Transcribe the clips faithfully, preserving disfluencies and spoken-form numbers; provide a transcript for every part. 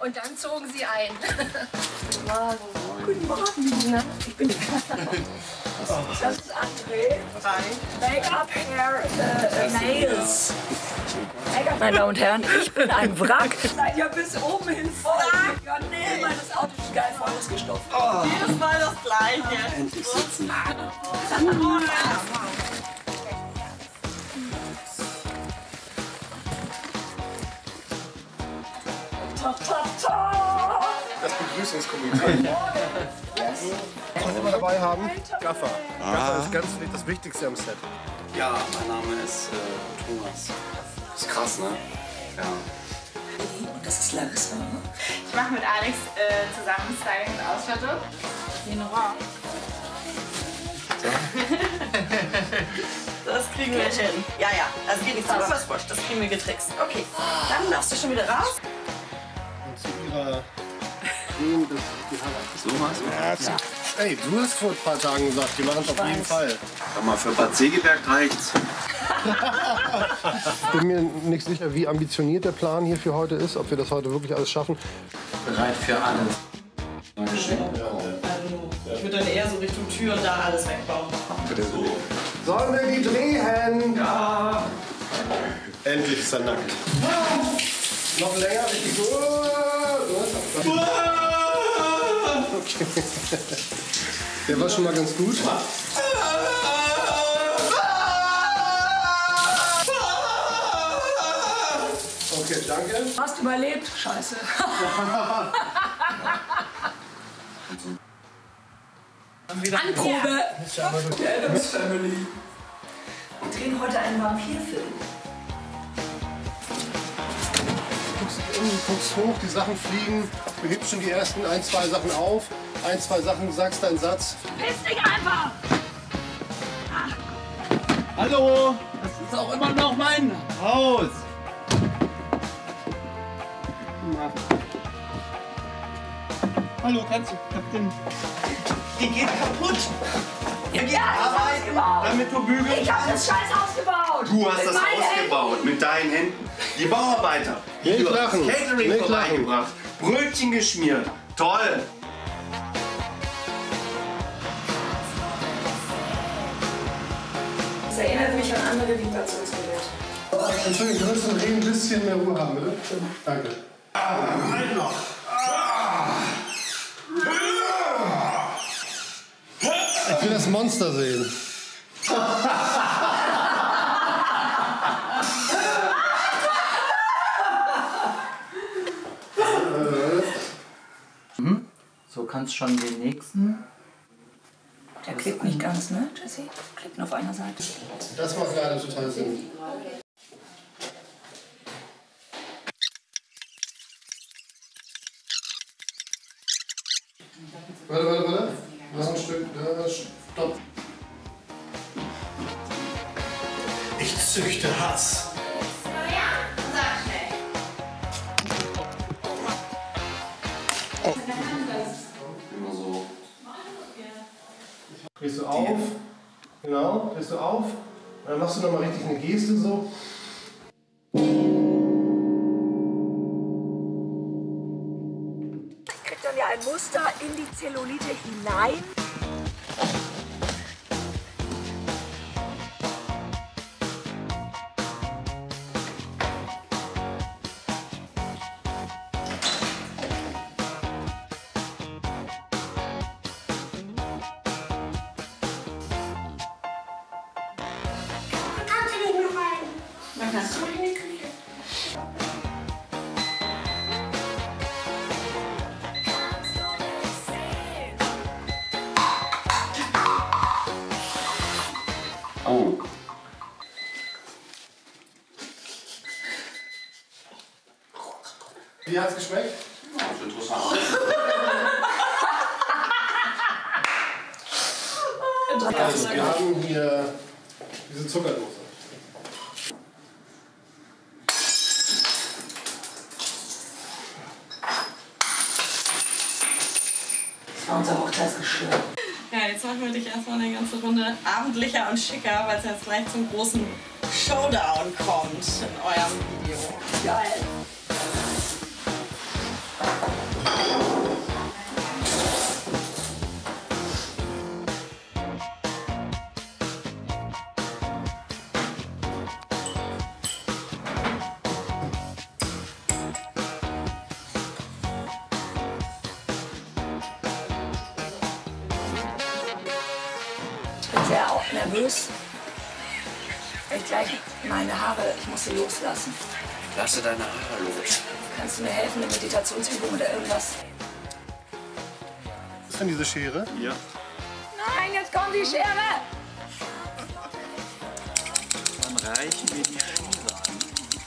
Und dann zogen sie ein. Guten Morgen. Guten Morgen. Na, ich bin das ist André. Make-up, Hair, äh, Nails. Meine Damen und Herren, ich bin ein Wrack. Seid ja bis oben hin voll. Ja, nee, weil das Auto ist geil voll ausgestopft. Oh. Jedes Mal das Gleiche. Endlich sitzen. Ta, ta, ta. Das Begrüßungskomitee. Was wir immer dabei haben, Gaffer. Ah. Gaffer ist ganz das Wichtigste am Set. Ja, mein Name ist äh, Thomas. Ist krass, ne? Ja. Und das ist Larissa. Ich mache mit Alex äh, zusammen Styling und Ausstattung. Den Rock. Das kriegen wir hin. Ja, ja, das geht nicht zu Übersquash, das kriegen wir getrickst. Okay, dann darfst du schon wieder raus. Und zu ihrer Grün bis die Haare. So machst du Ja, das? Ja. Ey, du hast vor ein paar Tagen gesagt, die machen es auf jeden Fall. Sag mal, für Bad Segeberg reicht's. Ich bin mir nicht sicher, wie ambitioniert der Plan hier für heute ist, ob wir das heute wirklich alles schaffen. Bereit für alles. Ich würde dann eher so Richtung Tür und da alles wegbauen. Sollen wir die drehen? Ja. Endlich ist er nackt. Noch länger, richtig gut. Okay. Der war schon mal ganz gut. Okay, danke. Hast überlebt? Scheiße. Anprobe. Der Addams Family. Wir drehen heute einen Vampirfilm. Du guckst hoch, die Sachen fliegen, du hebst schon die ersten ein, zwei Sachen auf, ein, zwei Sachen, sagst deinen Satz. Piss dich einfach! Hallo, das ist auch immer noch mein Haus. Hallo, kannst du, Kapitän? Die geht kaputt. Wir gehen Ja, ich hab's gebaut. damit du bügeln Ich hab das Scheiß ausgebaut! Du hast Mit das meinen ausgebaut mit deinen Händen. Die Bauarbeiter. Nicht Du hast lachen, Catering nicht vorbeigebracht. Brötchen geschmiert. Toll. Das erinnert mich an andere Vibrationsgeräte. Entschuldigung, könntest du ein bisschen mehr Ruhe haben, bitte? Danke. Halt noch. Ich will das Monster sehen. So, kannst schon den nächsten. Der klebt nicht ganz, ne, Jessie? Klebt nur auf einer Seite. Das macht gerade total Sinn. Warte, warte, warte. Noch ein Stück. Ja, stopp. Ich züchte Hass. Immer so. Drehst du auf. Genau, drehst du auf. Und dann machst du nochmal richtig eine Geste so. Kriegt dann ja ein Muster in die Zellulite hinein. Oh. Wie hat's geschmeckt? Das ist interessant. Also, wir haben hier diese Zuckerdose. Das war unser Hochzeitsgeschirr. Ja, jetzt machen wir dich erstmal eine ganze Runde abendlicher und schicker, weil es jetzt gleich zum großen Showdown kommt in eurem Video. Geil. Ich bin sehr auch nervös. Ich gleich meine Haare, ich muss sie loslassen. Lasse deine Haare los. Kannst du mir helfen, eine Meditationsübung oder irgendwas? Ist denn diese Schere? Ja. Nein, jetzt kommt die Schere! Dann reichen wir die Schere an.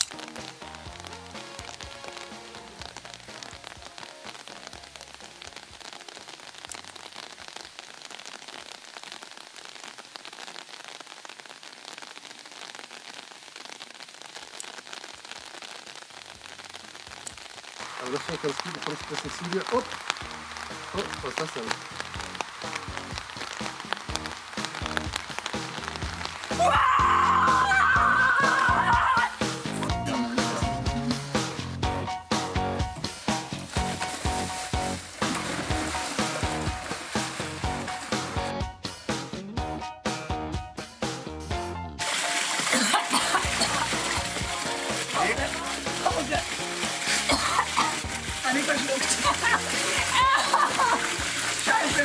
Aber das ist ganz gut, du kommst ein bisschen zu dir. Oh. Oh, was ist das denn? Anni verschluckt. Scheiße.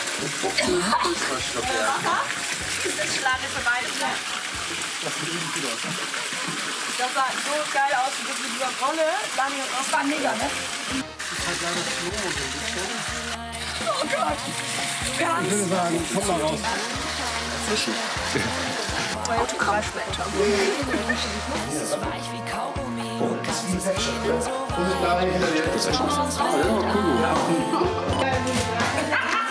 Ist das Schlange für beide? Das sieht richtig gut aus. Das sah so geil aus mit dieser Rolle. Lani und Das war mega, ne? Das ist halt leider Slow so ein bisschen. Oh Gott. Wir haben Ich würde sagen, komm mal raus. Fischen. Autogrammspäter. Weich wie Kaugummi, du kannst es Und denen so da hinter dir. sonst Ja, cool. weit.